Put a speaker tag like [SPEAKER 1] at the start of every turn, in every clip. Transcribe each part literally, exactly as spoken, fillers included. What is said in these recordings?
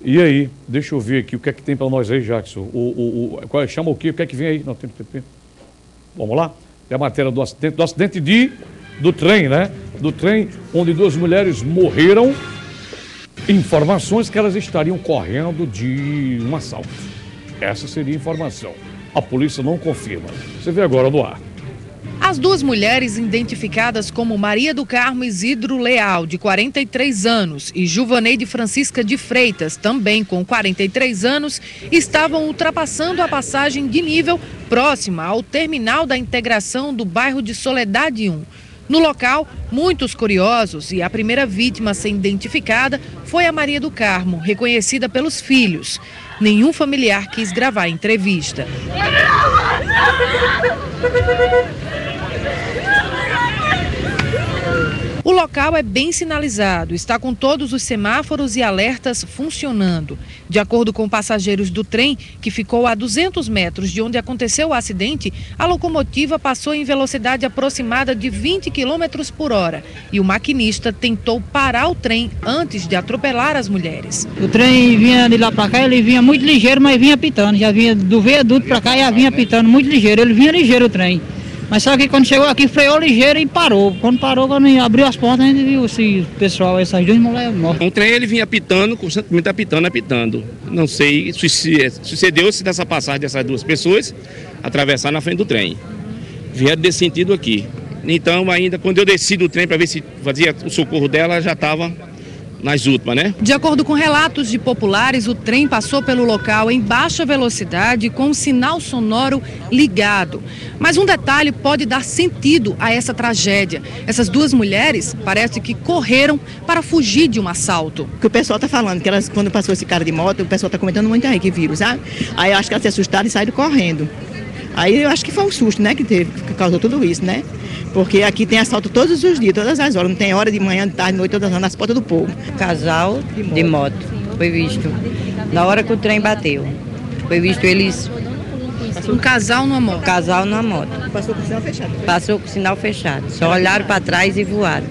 [SPEAKER 1] E aí, deixa eu ver aqui o que é que tem para nós aí, Jackson. O, o, o, qual, chama o quê? O que é que vem aí? Não, tem, tem, tem. Vamos lá? É a matéria do acidente, do acidente de, do trem, né? Do trem, onde duas mulheres morreram. Informações que elas estariam correndo de um assalto. Essa seria a informação. A polícia não confirma. Você vê agora no ar.
[SPEAKER 2] As duas mulheres, identificadas como Maria do Carmo Isidro Leal, de quarenta e três anos, e Juvaneide Francisca de Freitas, também com quarenta e três anos, estavam ultrapassando a passagem de nível próxima ao terminal da integração do bairro de Soledade um. No local, muitos curiosos e a primeira vítima a ser identificada foi a Maria do Carmo, reconhecida pelos filhos. Nenhum familiar quis gravar a entrevista. O local é bem sinalizado, está com todos os semáforos e alertas funcionando. De acordo com passageiros do trem, que ficou a duzentos metros de onde aconteceu o acidente, a locomotiva passou em velocidade aproximada de vinte quilômetros por hora e o maquinista tentou parar o trem antes de atropelar as mulheres.
[SPEAKER 3] O trem vinha de lá para cá, ele vinha muito ligeiro, mas vinha pitando. Já vinha do viaduto para cá e já vinha pitando muito ligeiro. Ele vinha ligeiro o trem. Mas só que quando chegou aqui, freou ligeiro e parou. Quando parou, quando abriu as portas, a gente viu esse pessoal, essas duas mulheres mortas.
[SPEAKER 4] Um trem ele vinha apitando, constantemente apitando, apitando. Não sei, sucedeu-se dessa passagem dessas duas pessoas, atravessar na frente do trem. Vieram desse sentido aqui. Então, ainda quando eu desci do trem para ver se fazia o socorro dela, já estava nas últimas, né?
[SPEAKER 2] De acordo com relatos de populares, o trem passou pelo local em baixa velocidade com o sinal sonoro ligado. Mas um detalhe pode dar sentido a essa tragédia. Essas duas mulheres parece que correram para fugir de um assalto.
[SPEAKER 5] O que o pessoal está falando, que elas, quando passou esse cara de moto, o pessoal está comentando muito aí que viram, sabe? Aí eu acho que elas se assustaram e saíram correndo. Aí eu acho que foi o susto, né, que teve, que causou tudo isso, né? Porque aqui tem assalto todos os dias, todas as horas. Não tem hora de manhã, de tarde, de noite, todas as horas nas portas do povo.
[SPEAKER 6] Casal de moto. de moto foi visto na hora que o trem bateu. Foi visto eles...
[SPEAKER 2] Um casal numa moto?
[SPEAKER 6] Um casal numa moto.
[SPEAKER 5] Passou com o sinal fechado.
[SPEAKER 6] Passou com o sinal fechado. Só olharam para trás e voaram.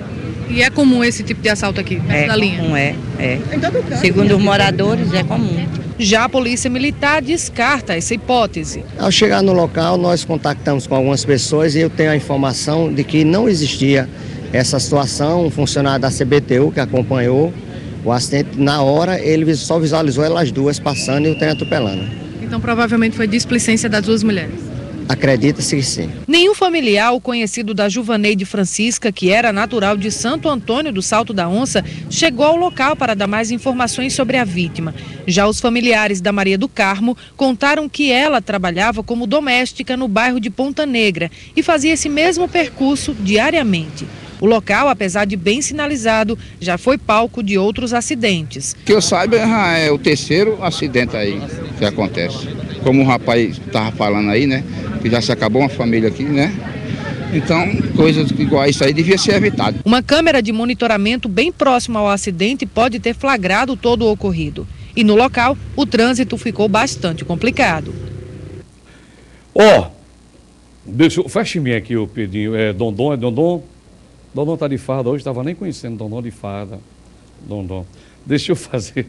[SPEAKER 2] E é comum esse tipo de assalto aqui,
[SPEAKER 6] é
[SPEAKER 2] na linha?
[SPEAKER 6] Comum, é, é. Segundo os moradores, é comum.
[SPEAKER 2] Já a Polícia Militar descarta essa hipótese.
[SPEAKER 7] Ao chegar no local, nós contactamos com algumas pessoas e eu tenho a informação de que não existia essa situação. Um funcionário da C B T U que acompanhou o acidente, na hora ele só visualizou elas duas passando e o trem atropelando.
[SPEAKER 2] Então provavelmente foi displicência das duas mulheres.
[SPEAKER 7] Acredita-se que sim.
[SPEAKER 2] Nenhum familiar ou conhecido da Juvaneide Francisca, que era natural de Santo Antônio do Salto da Onça, chegou ao local para dar mais informações sobre a vítima. Já os familiares da Maria do Carmo contaram que ela trabalhava como doméstica no bairro de Ponta Negra e fazia esse mesmo percurso diariamente. O local, apesar de bem sinalizado, já foi palco de outros acidentes.
[SPEAKER 8] Que eu saiba, é o terceiro acidente aí que acontece. Como o rapaz estava falando aí, né? Que já se acabou uma família aqui, né? Então, coisas iguais a isso aí devia ser evitado.
[SPEAKER 2] Uma câmera de monitoramento bem próxima ao acidente pode ter flagrado todo o ocorrido. E no local, o trânsito ficou bastante complicado.
[SPEAKER 1] Ó, oh, deixa eu... Feche-me aqui, o Pedrinho. É Dondon, é Dondon? Dondon tá de farda hoje, estava nem conhecendo Dondon de farda. Dondon. Deixa eu fazer...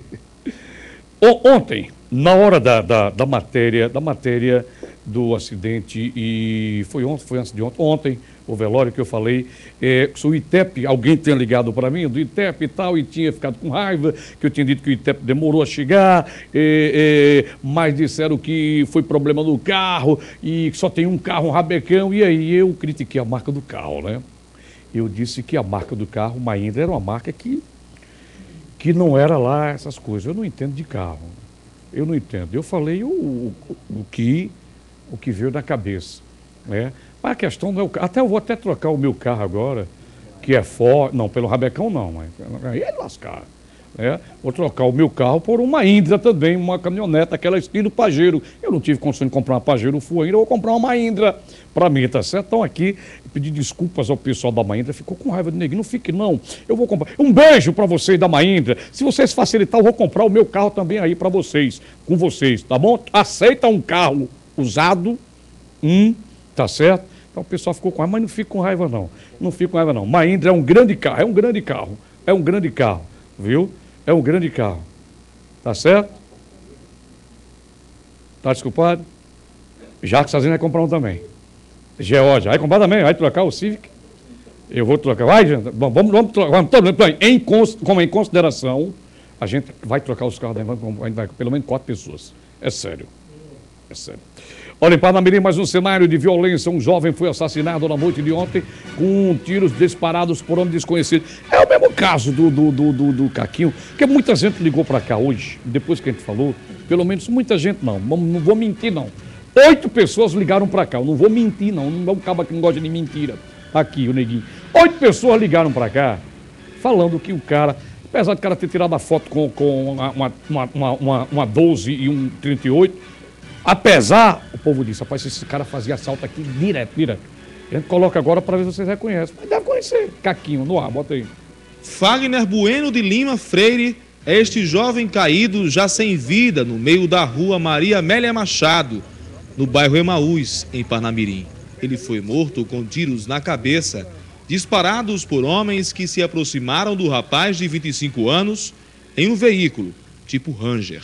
[SPEAKER 1] Ontem, na hora da, da, da matéria, da matéria do acidente, e foi ontem, foi antes de ontem, ontem, o velório que eu falei, é, se o I T E P, alguém tinha ligado para mim, do I T E P e tal, e tinha ficado com raiva, que eu tinha dito que o I T E P demorou a chegar, é, é, mas disseram que foi problema do carro, e só tem um carro, um rabecão, e aí eu critiquei a marca do carro, né? Eu disse que a marca do carro, Mahindra, era uma marca que que não era lá essas coisas. Eu não entendo de carro. Eu não entendo. Eu falei o, o, o, que, o que veio da cabeça. Né? Mas a questão não é o carro. Até eu vou até trocar o meu carro agora, que é Ford. Não, pelo rabecão não, mas aí é lascar. Né? Vou trocar o meu carro por uma Mahindra também, uma caminhonete, aquela estilo Pajero. Eu não tive condição de comprar uma Pajero Full ainda, eu vou comprar uma Mahindra para mim, tá certo? Então aqui, pedir desculpas ao pessoal da Mahindra, ficou com raiva de neguinho, não fique não, eu vou comprar. Um beijo para vocês da Mahindra, se vocês facilitar, eu vou comprar o meu carro também aí para vocês, com vocês, tá bom? Aceita um carro usado, um, tá certo? Então o pessoal ficou com raiva, mas não fica com raiva não, não fica com raiva não. Mahindra é um grande carro, é um grande carro, é um grande carro, viu? É um grande carro. Tá certo? Tá desculpado? Jacques Sazina vai comprar um também. Geórgia, vai comprar também, vai trocar o Civic. Eu vou trocar. Vai, gente. Bom, vamos, vamos trocar. Vamos, em, como em consideração, a gente vai trocar os carros, vai, vai, pelo menos quatro pessoas. É sério. É sério. Olha, em Parnamirim, mais um cenário de violência. Um jovem foi assassinado na noite de ontem com tiros disparados por homem desconhecido. É o mesmo caso do, do, do, do, do Caquinho, porque muita gente ligou para cá hoje, depois que a gente falou, pelo menos muita gente não, não, não vou mentir não. Oito pessoas ligaram para cá, eu não vou mentir não, não é um cabo que não gosta de mentira. Aqui, o neguinho. Oito pessoas ligaram para cá, falando que o cara, apesar de o cara ter tirado a foto com, com uma, uma, uma, uma, uma doze e um trinta e oito, apesar, o povo disse, rapaz, esse cara fazia assalto aqui direto, direto. A gente coloca agora para ver se vocês reconhecem. Mas deve conhecer. Caquinho, no ar, bota aí.
[SPEAKER 9] Fagner Bueno de Lima Freire é este jovem caído já sem vida no meio da rua Maria Amélia Machado, no bairro Emaús, em Parnamirim. Ele foi morto com tiros na cabeça, disparados por homens que se aproximaram do rapaz de vinte e cinco anos em um veículo, tipo Ranger.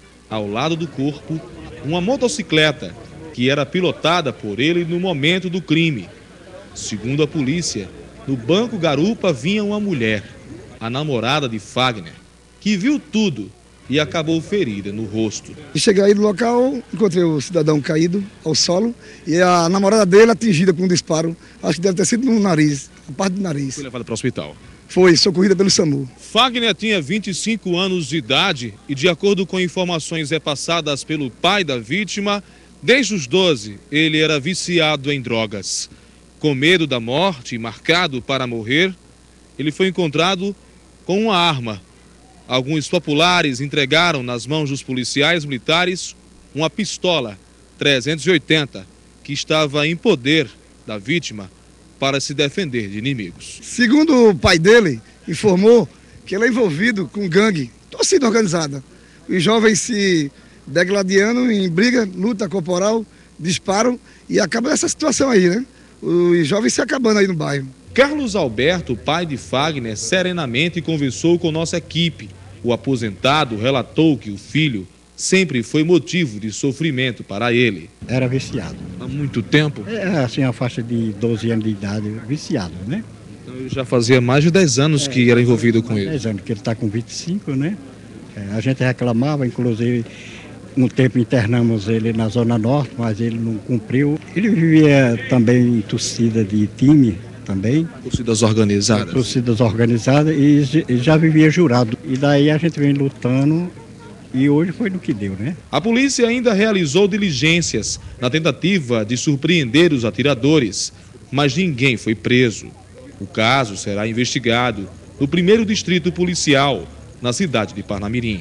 [SPEAKER 9] Ao lado do corpo, uma motocicleta, que era pilotada por ele no momento do crime. Segundo a polícia, no banco garupa vinha uma mulher, a namorada de Fagner, que viu tudo e acabou ferida no rosto.
[SPEAKER 10] E cheguei aí no local, encontrei o cidadão caído ao solo e a namorada dele atingida com um disparo, acho que deve ter sido no nariz, na parte do nariz.
[SPEAKER 9] Foi levada para o hospital.
[SPEAKER 10] Foi socorrida pelo SAMU.
[SPEAKER 9] Fagner tinha vinte e cinco anos de idade e, de acordo com informações repassadas pelo pai da vítima, desde os doze ele era viciado em drogas. Com medo da morte e marcado para morrer, ele foi encontrado com uma arma. Alguns populares entregaram nas mãos dos policiais militares uma pistola trezentos e oitenta que estava em poder da vítima para se defender de inimigos.
[SPEAKER 10] Segundo o pai dele, informou que ele é envolvido com gangue, torcida organizada. Os jovens se degladiando em briga, luta corporal, disparam e acaba nessa situação aí, né? Os jovens se acabando aí no bairro.
[SPEAKER 9] Carlos Alberto, pai de Fagner, serenamente conversou com nossa equipe. O aposentado relatou que o filho sempre foi motivo de sofrimento para ele.
[SPEAKER 11] Era viciado.
[SPEAKER 9] Há muito tempo?
[SPEAKER 11] É, assim, a faixa de doze anos de idade, viciado, né?
[SPEAKER 9] Então ele já fazia mais de dez anos é, que era envolvido com ele.
[SPEAKER 11] dez anos, que ele está com vinte e cinco, né? É, a gente reclamava, inclusive, um tempo internamos ele na Zona Norte, mas ele não cumpriu. Ele vivia também em torcida de time, também.
[SPEAKER 9] Torcidas organizadas.
[SPEAKER 11] Torcidas organizadas e, e já vivia jurado. E daí a gente vem lutando e hoje foi no que deu, né?
[SPEAKER 9] A polícia ainda realizou diligências na tentativa de surpreender os atiradores, mas ninguém foi preso. O caso será investigado no primeiro distrito policial, na cidade de Parnamirim.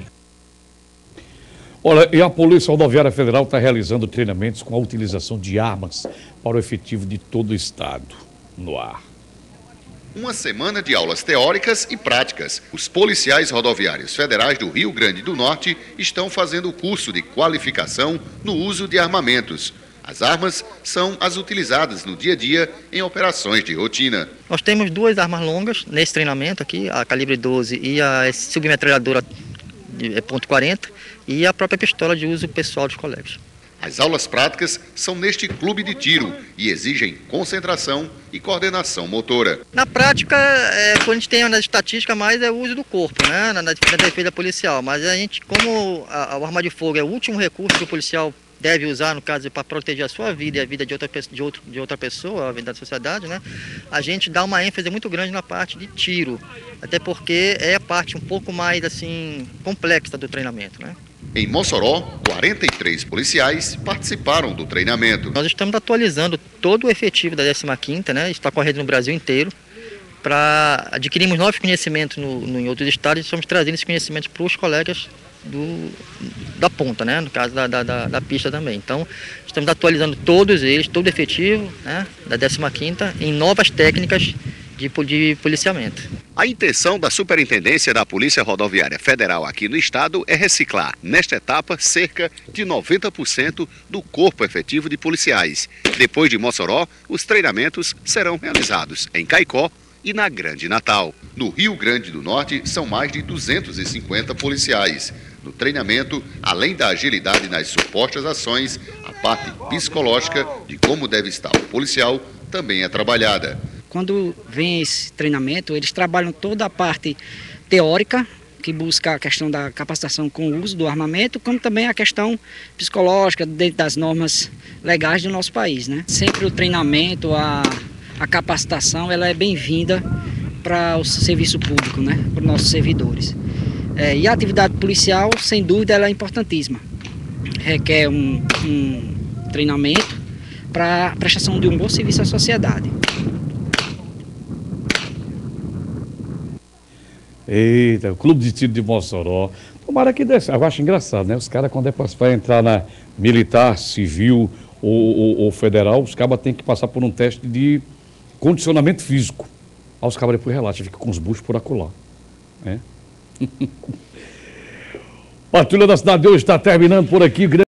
[SPEAKER 1] Olha, e a Polícia Rodoviária Federal está realizando treinamentos com a utilização de armas para o efetivo de todo o estado. No ar.
[SPEAKER 12] Uma semana de aulas teóricas e práticas. Os policiais rodoviários federais do Rio Grande do Norte estão fazendo o curso de qualificação no uso de armamentos. As armas são as utilizadas no dia a dia em operações de rotina.
[SPEAKER 13] Nós temos duas armas longas nesse treinamento aqui, a calibre doze e a submetralhadora de ponto quarenta e a própria pistola de uso pessoal dos colegas.
[SPEAKER 12] As aulas práticas são neste clube de tiro e exigem concentração e coordenação motora.
[SPEAKER 13] Na prática, é, quando a gente tem na estatística mais é o uso do corpo, né, na, na defesa policial. Mas a gente, como a, a arma de fogo é o último recurso que o policial deve usar, no caso, para proteger a sua vida e a vida de outra, de, outro, de outra pessoa, a vida da sociedade, né, a gente dá uma ênfase muito grande na parte de tiro. Até porque é a parte um pouco mais assim complexa do treinamento, né?
[SPEAKER 12] Em Mossoró, quarenta e três policiais participaram do treinamento.
[SPEAKER 13] Nós estamos atualizando todo o efetivo da décima quinta, né? Está correndo no Brasil inteiro, para adquirirmos novos conhecimentos no, no, em outros estados e estamos trazendo esses conhecimentos para os colegas do, da ponta, né? No caso da, da, da, da pista também. Então, estamos atualizando todos eles, todo o efetivo, né? Da décima quinta em novas técnicas de, de policiamento.
[SPEAKER 12] A intenção da Superintendência da Polícia Rodoviária Federal aqui no estado é reciclar, nesta etapa, cerca de noventa por cento do corpo efetivo de policiais. Depois de Mossoró, os treinamentos serão realizados em Caicó e na Grande Natal. No Rio Grande do Norte, são mais de duzentos e cinquenta policiais. No treinamento, além da agilidade nas supostas ações, a parte psicológica de como deve estar o policial também é trabalhada.
[SPEAKER 14] Quando vem esse treinamento, eles trabalham toda a parte teórica, que busca a questão da capacitação com o uso do armamento, como também a questão psicológica dentro das normas legais do nosso país, né? Sempre o treinamento, a, a capacitação, ela é bem-vinda para o serviço público, né? Para os nossos servidores. É, e a atividade policial, sem dúvida, ela é importantíssima. Requer um, um treinamento para a prestação de um bom serviço à sociedade.
[SPEAKER 1] Eita, o Clube de Tiro de Mossoró. Tomara que desse. Eu acho engraçado, né? Os caras, quando é para entrar na militar, civil ou, ou, ou federal, os cabas têm que passar por um teste de condicionamento físico. Aí os cabas depois relaxam, fica com os buchos por acolá. É? Patrulha da Cidade de hoje está terminando por aqui.